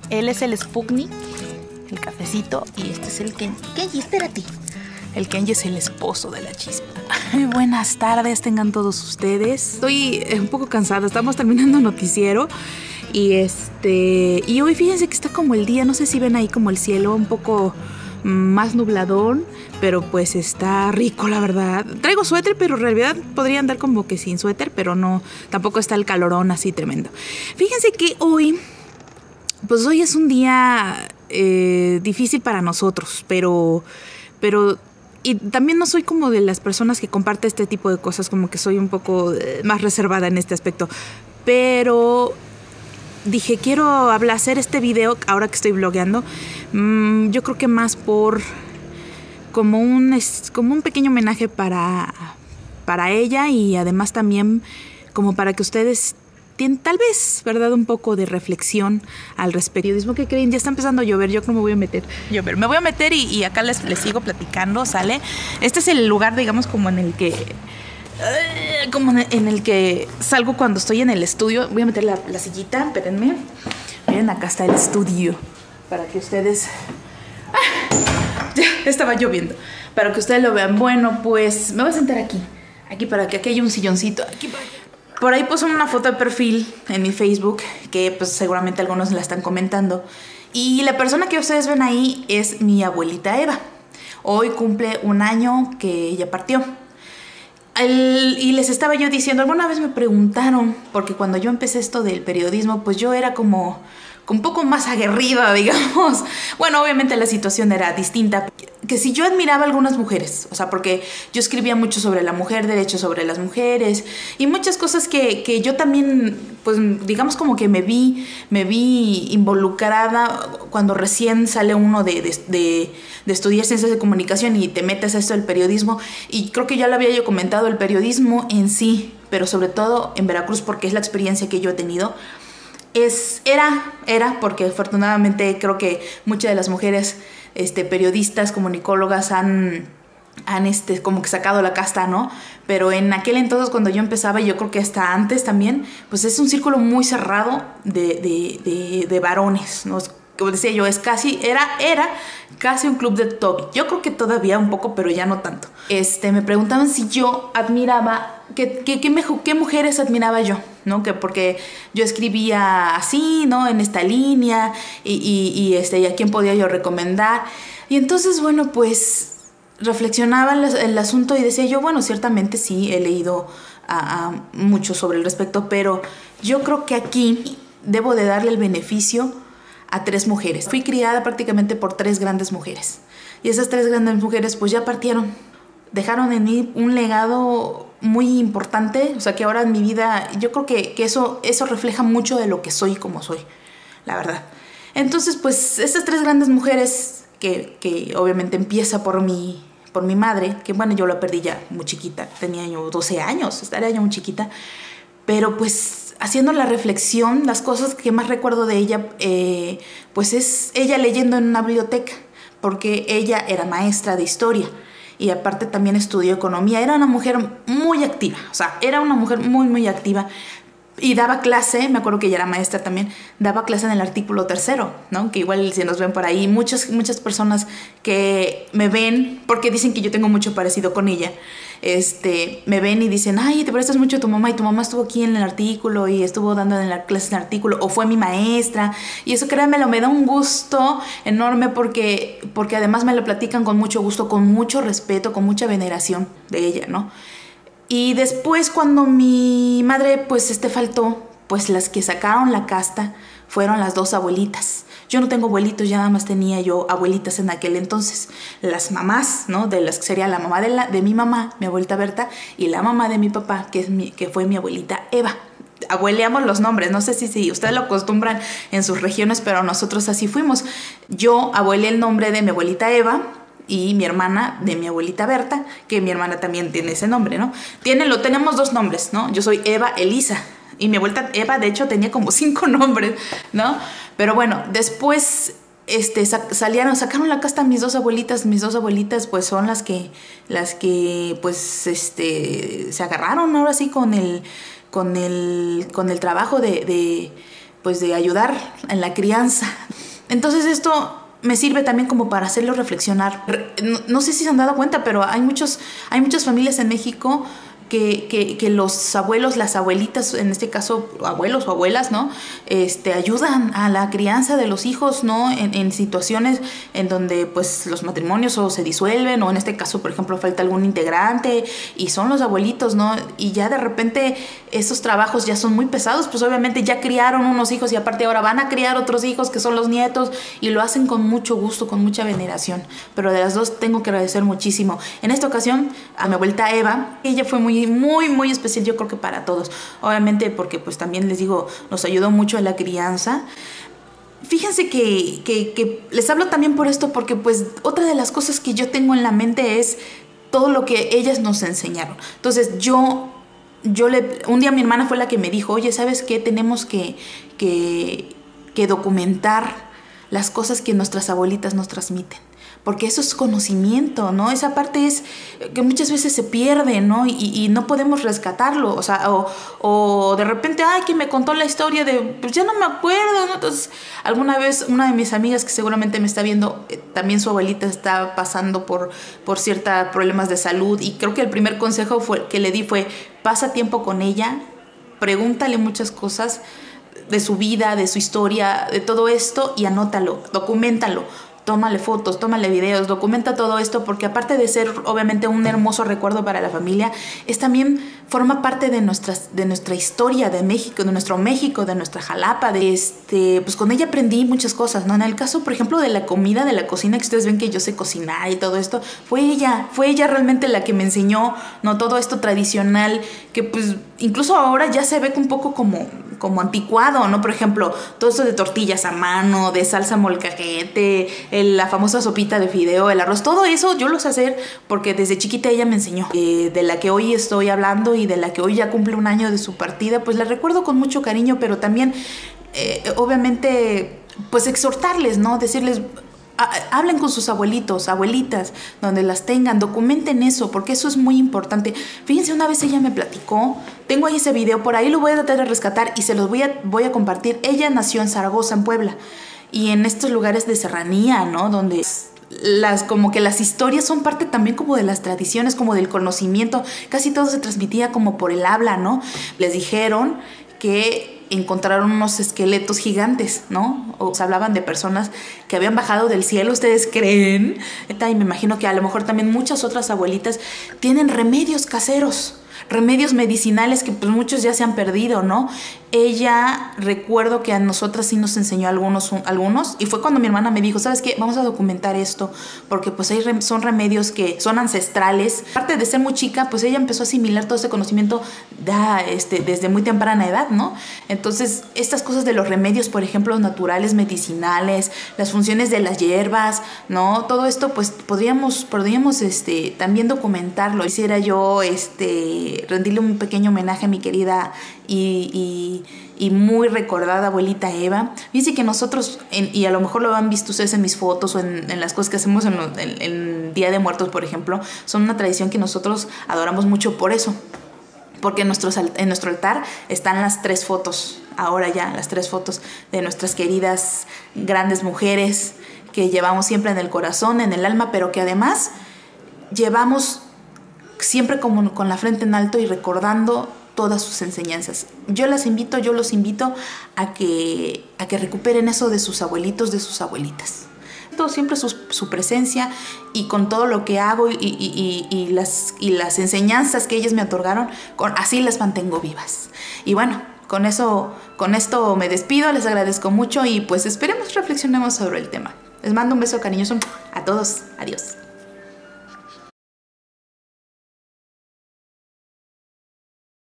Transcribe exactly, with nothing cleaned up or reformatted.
Él es el Sputnik, el cafecito, y este es el Kenji. Kenji, espérate. El Kenji es el esposo de la Chispa. Buenas tardes tengan todos ustedes. Estoy un poco cansada, estamos terminando noticiero. Y este y hoy fíjense que está como el día, no sé si ven ahí como el cielo un poco más nubladón, pero pues está rico, la verdad. Traigo suéter, pero en realidad podría andar como que sin suéter, pero no, tampoco está el calorón así tremendo. Fíjense que hoy, pues hoy es un día eh, difícil para nosotros, pero, pero y también no soy como de las personas que comparte este tipo de cosas, como que soy un poco eh, más reservada en este aspecto, pero dije, quiero hablar, hacer este video ahora que estoy blogueando. Mmm, yo creo que más por como un, como un pequeño homenaje para, para ella, y además también como para que ustedes tienen tal vez, ¿verdad?, un poco de reflexión al respecto. Periodismo, ¿qué creen? Ya está empezando a llover, yo creo que me voy a meter. Llover. Me voy a meter y, y acá les, les sigo platicando, ¿sale? Este es el lugar, digamos, como en el que... como en el que salgo cuando estoy en el estudio. Voy a meter la, la sillita, espérenme. Miren, acá está el estudio, para que ustedes... ¡Ah! Ya, estaba lloviendo. Para que ustedes lo vean. Bueno, pues me voy a sentar aquí. Aquí para que aquí haya un silloncito. Aquí para allá. Por ahí puse una foto de perfil en mi Facebook, que pues seguramente algunos la están comentando. Y la persona que ustedes ven ahí es mi abuelita Eva. Hoy cumple un año que ella partió. El, y les estaba yo diciendo, alguna vez me preguntaron, porque cuando yo empecé esto del periodismo, pues yo era como, como un poco más aguerrida, digamos. Bueno, obviamente la situación era distinta. Que si yo admiraba a algunas mujeres, o sea, porque yo escribía mucho sobre la mujer, derechos sobre las mujeres, y muchas cosas que, que yo también, pues digamos como que me vi, me vi involucrada cuando recién sale uno de, de, de, de estudiar ciencias de comunicación y te metes a esto del periodismo. Y creo que ya lo había yo comentado, el periodismo en sí, pero sobre todo en Veracruz, porque es la experiencia que yo he tenido. Es, era, era, porque afortunadamente creo que muchas de las mujeres este, periodistas, comunicólogas han, han este, como que sacado la casta, ¿no? Pero en aquel entonces, cuando yo empezaba, y yo creo que hasta antes también, pues es un círculo muy cerrado de, de, de, de varones, ¿no? Como decía yo, es casi, era, era casi un club de Toby. Yo creo que todavía un poco, pero ya no tanto. Este, me preguntaban si yo admiraba, ¿qué, qué, qué, qué mujeres admiraba yo? ¿No? Que porque yo escribía así, ¿no? En esta línea, y, y, y, este, y a quién podía yo recomendar. Y entonces, bueno, pues reflexionaba el, el asunto y decía yo, bueno, ciertamente sí, he leído a, a mucho sobre el respecto, pero yo creo que aquí debo de darle el beneficio a tres mujeres. Fui criada prácticamente por tres grandes mujeres. Y esas tres grandes mujeres pues ya partieron. Dejaron en mí un legado muy importante. O sea que ahora en mi vida yo creo que, que eso, eso refleja mucho de lo que soy y como soy. La verdad. Entonces pues estas tres grandes mujeres que, que obviamente empieza por mi, por mi madre. Que bueno, yo la perdí ya muy chiquita. Tenía yo doce años. Estaría ya muy chiquita. Pero pues haciendo la reflexión, las cosas que más recuerdo de ella, eh, pues es ella leyendo en una biblioteca, porque ella era maestra de historia y aparte también estudió economía. Era una mujer muy activa, o sea, era una mujer muy, muy activa y daba clase, me acuerdo que ella era maestra también, daba clase en el artículo tercero, ¿no? Que igual si nos ven por ahí, muchas, muchas personas que me ven, porque dicen que yo tengo mucho parecido con ella, Este, me ven y dicen, ay, te pareces mucho a tu mamá, y tu mamá estuvo aquí en el artículo y estuvo dando en la clase en el artículo, o fue mi maestra. Y eso, créanmelo, me da un gusto enorme porque, porque además me lo platican con mucho gusto, con mucho respeto, con mucha veneración de ella, ¿no? Y después, cuando mi madre pues este faltó, pues las que sacaron la casta fueron las dos abuelitas. Yo no tengo abuelitos, ya nada más tenía yo abuelitas en aquel entonces. Las mamás, ¿no? De las que sería la mamá de, la, de mi mamá, mi abuelita Berta, y la mamá de mi papá, que, es mi, que fue mi abuelita Eva. Abueleamos los nombres, no sé si, si ustedes lo acostumbran en sus regiones, pero nosotros así fuimos. Yo abuelé el nombre de mi abuelita Eva y mi hermana de mi abuelita Berta, que mi hermana también tiene ese nombre, ¿no? Tiene, lo, tenemos dos nombres, ¿no? Yo soy Eva Elisa. Y mi abuelita Eva, de hecho, tenía como cinco nombres, ¿no? Pero bueno, después este, salieron, sacaron la casta mis dos abuelitas. Mis dos abuelitas, pues, son las que, las que pues, este, se agarraron ahora sí con el, con el, con el trabajo de, de, pues de ayudar en la crianza. Entonces esto me sirve también como para hacerlo reflexionar. No, no sé si se han dado cuenta, pero hay, muchos, hay muchas familias en México que, que, que los abuelos, las abuelitas, en este caso abuelos o abuelas, ¿no? Este, ayudan a la crianza de los hijos, ¿no? En, en situaciones en donde pues los matrimonios o se disuelven, o en este caso, por ejemplo, falta algún integrante y son los abuelitos, ¿no? Y ya de repente esos trabajos ya son muy pesados, pues obviamente ya criaron unos hijos y aparte ahora van a criar otros hijos que son los nietos, y lo hacen con mucho gusto, con mucha veneración. Pero de las dos tengo que agradecer muchísimo. En esta ocasión a mi abuelita Eva, ella fue muy muy muy especial, yo creo que para todos, obviamente porque pues también les digo, nos ayudó mucho en la crianza. Fíjense que, que, que les hablo también por esto, porque pues otra de las cosas que yo tengo en la mente es todo lo que ellas nos enseñaron. Entonces yo Yo le, un día mi hermana fue la que me dijo, oye, ¿sabes qué? Tenemos que, que, que documentar las cosas que nuestras abuelitas nos transmiten, porque eso es conocimiento, ¿no? Esa parte es que muchas veces se pierde, ¿no? Y, y no podemos rescatarlo, o sea, o, o de repente, ay, que me contó la historia de, pues ya no me acuerdo, ¿no? Entonces, alguna vez una de mis amigas que seguramente me está viendo, eh, también su abuelita está pasando por, por ciertos problemas de salud, y creo que el primer consejo fue, que le di fue, pasa tiempo con ella, pregúntale muchas cosas de su vida, de su historia, de todo esto, y anótalo, documéntalo. Tómale fotos, tómale videos, documenta todo esto, porque aparte de ser obviamente un hermoso recuerdo para la familia, es también forma parte de, nuestras, de nuestra historia de México, de nuestro México, de nuestra Jalapa. De este, pues con ella aprendí muchas cosas, ¿no? En el caso, por ejemplo, de la comida, de la cocina, que ustedes ven que yo sé cocinar y todo esto, fue ella, fue ella realmente la que me enseñó, ¿no? Todo esto tradicional, que pues incluso ahora ya se ve un poco como, como anticuado, ¿no? Por ejemplo, todo esto de tortillas a mano, de salsa molcajete, el, la famosa sopita de fideo, el arroz, todo eso yo lo sé hacer porque desde chiquita ella me enseñó. Eh, de la que hoy estoy hablando y de la que hoy ya cumple un año de su partida, pues la recuerdo con mucho cariño, pero también, eh, obviamente, pues exhortarles, ¿no? Decirles, hablen con sus abuelitos, abuelitas, donde las tengan, documenten eso, porque eso es muy importante. Fíjense, una vez ella me platicó, tengo ahí ese video, por ahí lo voy a tratar de rescatar y se los voy a, voy a compartir. Ella nació en Zaragoza, en Puebla, y en estos lugares de serranía, ¿no? Donde las, como que las historias son parte también como de las tradiciones, como del conocimiento, casi todo se transmitía como por el habla, ¿no? Les dijeron que encontraron unos esqueletos gigantes, ¿no? O se hablaban de personas que habían bajado del cielo, ¿ustedes creen? Y me imagino que a lo mejor también muchas otras abuelitas tienen remedios caseros, remedios medicinales que pues muchos ya se han perdido, ¿no? Ella, recuerdo que a nosotras sí nos enseñó algunos, algunos, y fue cuando mi hermana me dijo, ¿sabes qué? Vamos a documentar esto, porque pues hay, son remedios que son ancestrales. Aparte de ser muy chica, pues ella empezó a asimilar todo ese conocimiento da, este, desde muy temprana edad, ¿no? Entonces, estas cosas de los remedios, por ejemplo, naturales, medicinales, las funciones de las hierbas, ¿no? Todo esto, pues podríamos, podríamos este, también documentarlo. Quisiera yo este, rendirle un pequeño homenaje a mi querida y, y, y muy recordada abuelita Eva. Dice que nosotros, en, y a lo mejor lo han visto ustedes en mis fotos o en, en las cosas que hacemos en, en, en Día de Muertos, por ejemplo, son una tradición que nosotros adoramos mucho por eso. Porque en, nuestros, en nuestro altar están las tres fotos, ahora ya, las tres fotos de nuestras queridas grandes mujeres que llevamos siempre en el corazón, en el alma, pero que además llevamos siempre como con la frente en alto y recordando todas sus enseñanzas. Yo las invito, yo los invito a que, a que recuperen eso de sus abuelitos, de sus abuelitas. Siempre su, su presencia, y con todo lo que hago y, y, y, y, las, y las enseñanzas que ellas me otorgaron, con, así las mantengo vivas. Y bueno, con eso, con esto me despido, les agradezco mucho y pues esperemos reflexionemos sobre el tema. Les mando un beso cariñoso a todos. Adiós.